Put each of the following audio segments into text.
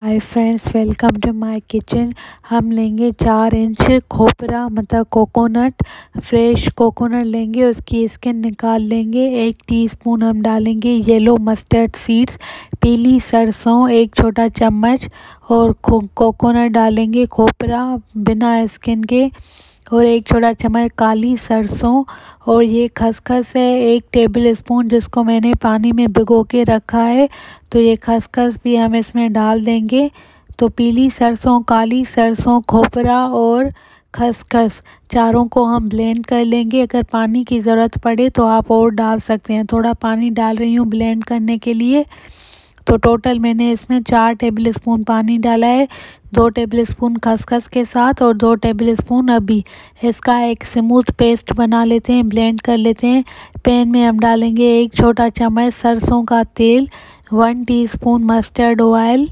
Hi friends, welcome to my kitchen. हम लेंगे 4 inch खोपरा मतलब कोकोनट, फ्रेश कोकोनट लेंगे, उसकी स्किन निकाल लेंगे। 1 टीस्पून हम डालेंगे येलो मस्टर्ड सीड्स, पीली सरसों 1 छोटा चम्मच, और कोकोनट डालेंगे, खोपरा बिना स्किन के, और 1 छोटा चम्मच काली सरसों। और ये खसखस है 1 टेबल स्पून, जिसको मैंने पानी में भिगो के रखा है। तो ये खसखस भी हम इसमें डाल देंगे। तो पीली सरसों, काली सरसों, खोपरा और खसखस चारों को हम ब्लेंड कर लेंगे। अगर पानी की ज़रूरत पड़े तो आप और डाल सकते हैं। थोड़ा पानी डाल रही हूँ ब्लेंड करने के लिए। तो टोटल मैंने इसमें 4 टेबल स्पून पानी डाला है, 2 टेबल स्पून खसखस के साथ और 2 टेबल स्पून अभी। इसका एक स्मूथ पेस्ट बना लेते हैं, ब्लेंड कर लेते हैं। पैन में हम डालेंगे 1 छोटा चम्मच सरसों का तेल, 1 टीस्पून मस्टर्ड ऑयल,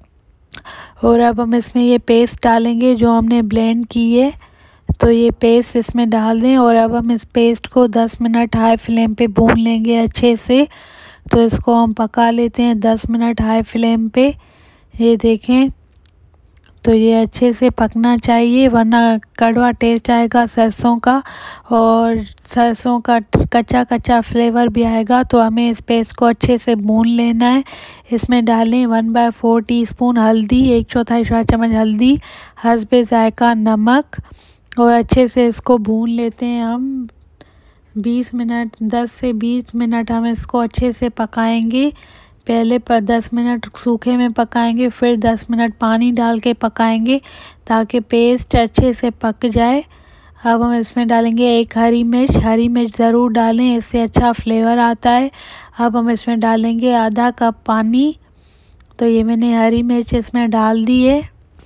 और अब हम इसमें ये पेस्ट डालेंगे जो हमने ब्लेंड की है। तो ये पेस्ट इसमें डाल दें, और अब हम इस पेस्ट को 10 मिनट हाई फ्लेम पे भून लेंगे अच्छे से। तो इसको हम पका लेते हैं 10 मिनट हाई फ्लेम पे। ये देखें, तो ये अच्छे से पकना चाहिए, वरना कड़वा टेस्ट आएगा सरसों का, और सरसों का कच्चा कच्चा फ्लेवर भी आएगा। तो हमें इस पेस्ट को अच्छे से भून लेना है। इसमें डालें 1/4 टीस्पून हल्दी, 1 चौथाई छोटा चम्मच हल्दी, हस्बे जायका नमक, और अच्छे से इसको भून लेते हैं हम 20 मिनट। 10 से 20 मिनट हम इसको अच्छे से पकाएंगे। पहले 10 मिनट सूखे में पकाएंगे, फिर 10 मिनट पानी डाल के पकाएंगे, ताकि पेस्ट अच्छे से पक जाए। अब हम इसमें डालेंगे 1 हरी मिर्च ज़रूर डालें, इससे अच्छा फ्लेवर आता है। अब हम इसमें डालेंगे आधा कप पानी। तो ये मैंने हरी मिर्च इसमें डाल दी है।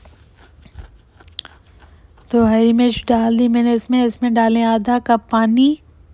तो हरी मिर्च डाल दी मैंने इसमें डालें आधा कप पानी।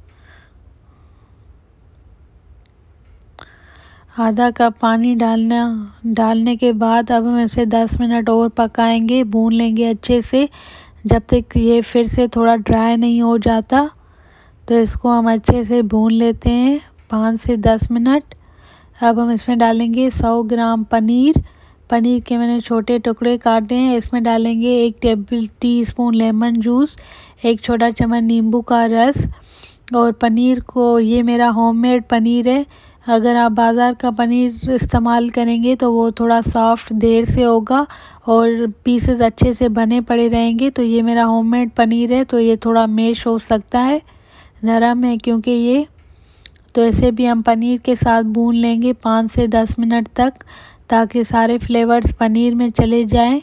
आधा कप पानी डालने के बाद अब हम इसे 10 मिनट और पकाएंगे, भून लेंगे अच्छे से, जब तक ये फिर से थोड़ा ड्राई नहीं हो जाता। तो इसको हम अच्छे से भून लेते हैं 5 से 10 मिनट। अब हम इसमें डालेंगे 100 ग्राम पनीर के मैंने छोटे टुकड़े काटे हैं। इसमें डालेंगे 1 टीस्पून लेमन जूस, 1 छोटा चम्मच नींबू का रस, और पनीर को, ये मेरा होममेड पनीर है। अगर आप बाज़ार का पनीर इस्तेमाल करेंगे तो वो थोड़ा सॉफ्ट देर से होगा और पीसेस अच्छे से बने पड़े रहेंगे। तो ये मेरा होममेड पनीर है, तो ये थोड़ा मैश हो सकता है, नरम है क्योंकि ये। तो इसे भी हम पनीर के साथ भून लेंगे 5 से 10 मिनट तक, ताकि सारे फ्लेवर्स पनीर में चले जाएं।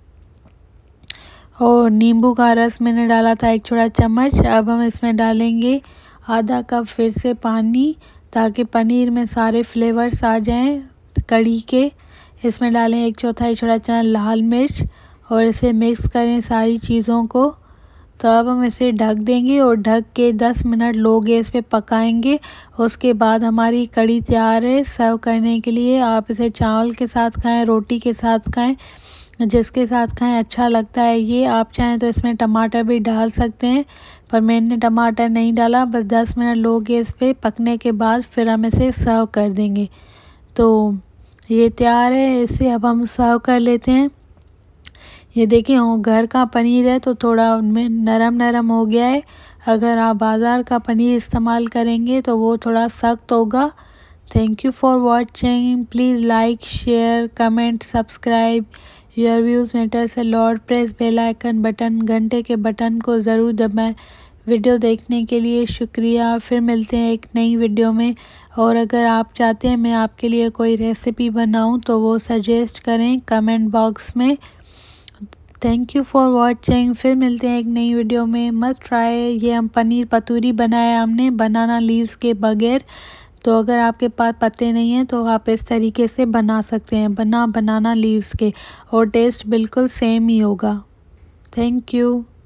और नींबू का रस मैंने डाला था 1 छोटा चम्मच। अब हम इसमें डालेंगे आधा कप फिर से पानी, ताकि पनीर में सारे फ्लेवर्स आ जाएं कड़ी के। इसमें डालें 1 चौथाई छोटा चम्मच लाल मिर्च, और इसे मिक्स करें सारी चीज़ों को। तो अब हम इसे ढक देंगे और ढक के 10 मिनट लो गैस पे पकाएंगे। उसके बाद हमारी कड़ी तैयार है सर्व करने के लिए। आप इसे चावल के साथ खाएं, रोटी के साथ खाएं, जिसके साथ खाएं अच्छा लगता है ये। आप चाहें तो इसमें टमाटर भी डाल सकते हैं, पर मैंने टमाटर नहीं डाला। बस 10 मिनट लो गैस पे पकने के बाद फिर हम इसे सर्व कर देंगे। तो ये तैयार है, इसे अब हम सर्व कर लेते हैं। ये देखिए, घर का पनीर है तो थोड़ा उनमें नरम हो गया है। अगर आप बाज़ार का पनीर इस्तेमाल करेंगे तो वो थोड़ा सख्त होगा। Thank you for watching. Please like, share, comment, subscribe. Your views matters a lot. Press bell icon button, घंटे के बटन को ज़रूर दबाएं। वीडियो देखने के लिए शुक्रिया। फिर मिलते हैं एक नई वीडियो में। और अगर आप चाहते हैं मैं आपके लिए कोई रेसिपी बनाऊं तो वो सजेस्ट करें कमेंट बॉक्स में। Thank you for watching. फिर मिलते हैं एक नई वीडियो में। Must try. ये हम पनीर पतूरी बनाया हमने बनाना लीव्स के बगैर। तो अगर आपके पास पत्ते नहीं हैं तो आप इस तरीके से बना सकते हैं, बनाना लीव्स के, और टेस्ट बिल्कुल सेम ही होगा। Thank you.